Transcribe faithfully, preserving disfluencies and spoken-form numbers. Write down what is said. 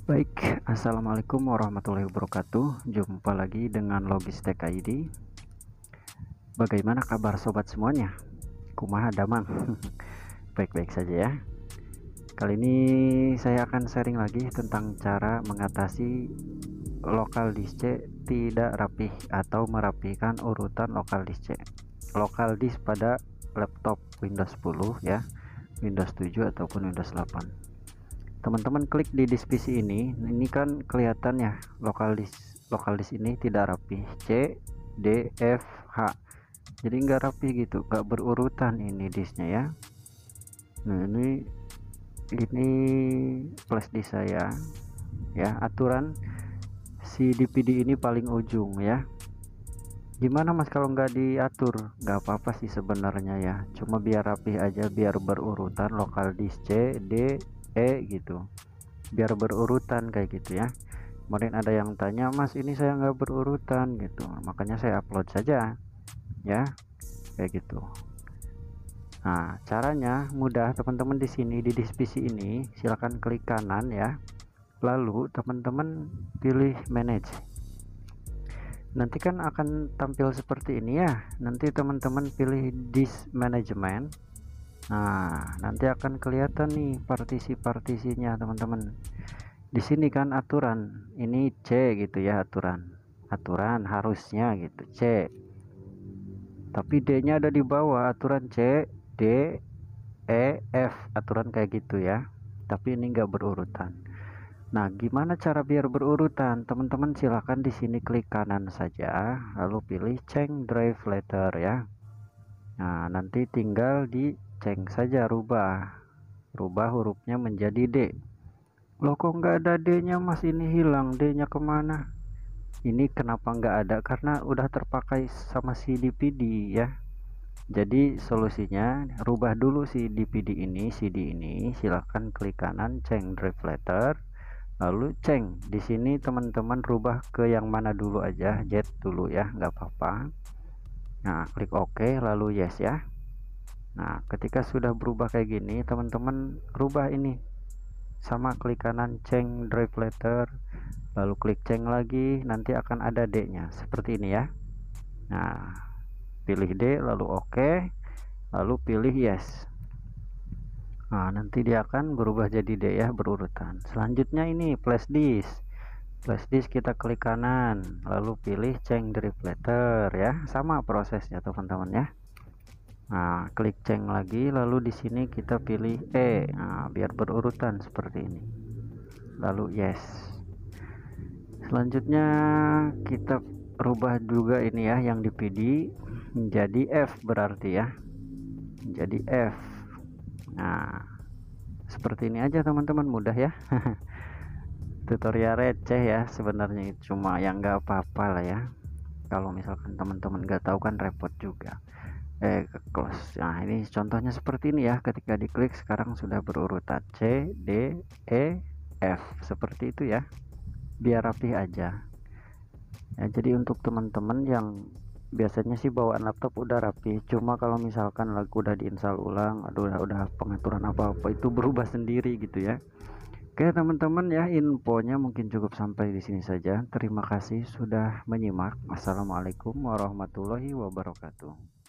Baik, assalamualaikum warahmatullahi wabarakatuh. Jumpa lagi dengan Logistek I D. Bagaimana kabar sobat semuanya? Kumaha damang? Baik-baik saja ya. Kali ini saya akan sharing lagi tentang cara mengatasi lokal disk C tidak rapih atau merapikan urutan lokal disk C. Lokal disk pada laptop Windows sepuluh ya, Windows tujuh ataupun Windows delapan. Teman-teman klik di disk P C ini, ini kan kelihatan ya lokal disk lokal disk ini tidak rapi, C D F H, jadi nggak rapi gitu, nggak berurutan ini disknya ya. Nah ini ini flash disk saya ya, aturan si D V D ini paling ujung ya. Gimana mas kalau nggak diatur? Nggak apa-apa sih sebenarnya ya, cuma biar rapi aja, biar berurutan lokal disk C D E gitu, biar berurutan kayak gitu ya. Kemarin ada yang tanya, mas ini saya nggak berurutan gitu, makanya saya upload saja ya, kayak gitu. Nah caranya mudah teman-teman. Di sini di disk P C ini silahkan klik kanan ya, lalu teman-teman pilih manage. Nanti kan akan tampil seperti ini ya, nanti teman-teman pilih disk management. Nah nanti akan kelihatan nih partisi-partisinya teman-teman. Di sini kan aturan ini C gitu ya, aturan aturan harusnya gitu C, tapi D nya ada di bawah, aturan C D E F, aturan kayak gitu ya, tapi ini enggak berurutan. Nah gimana cara biar berurutan? Teman-teman silahkan di sini klik kanan saja, lalu pilih change drive letter ya. Nah nanti tinggal di change saja, rubah rubah hurufnya menjadi D. Loh kok nggak ada D nya mas, ini hilang, D nya kemana? Ini kenapa nggak ada? Karena udah terpakai sama si D V D ya. Jadi solusinya rubah dulu si D V D ini, C D ini, silahkan klik kanan change drive letter, lalu change. Di sini teman-teman rubah ke yang mana dulu aja, Z dulu ya, nggak apa-apa. Nah klik OK lalu yes ya. Nah ketika sudah berubah kayak gini, teman-teman rubah ini sama, klik kanan change drive letter, lalu klik change lagi, nanti akan ada D nya seperti ini ya. Nah pilih D lalu OK, lalu pilih yes. Nah nanti dia akan berubah jadi D ya, berurutan. Selanjutnya ini flash disk. Flash disk kita klik kanan lalu pilih change drive letter ya, sama prosesnya teman-teman ya. Nah klik change lagi, lalu di sini kita pilih E. Nah, biar berurutan seperti ini, lalu yes. Selanjutnya kita rubah juga ini ya, yang D V D menjadi F berarti ya, jadi F. Nah seperti ini aja teman-teman, mudah ya. Tutorial receh ya sebenarnya, cuma yang nggak apa-apa lah ya, kalau misalkan teman-teman nggak tahu kan repot juga. Eh ke close. Nah ini contohnya seperti ini ya, ketika diklik sekarang sudah berurutan C D E F seperti itu ya, biar rapi aja ya. Jadi untuk teman-teman yang biasanya sih bawaan laptop udah rapi, cuma kalau misalkan lagu udah diinstal ulang, aduh udah, udah pengaturan apa-apa itu berubah sendiri gitu ya. Oke teman-teman ya, infonya mungkin cukup sampai di sini saja. Terima kasih sudah menyimak. Assalamualaikum warahmatullahi wabarakatuh.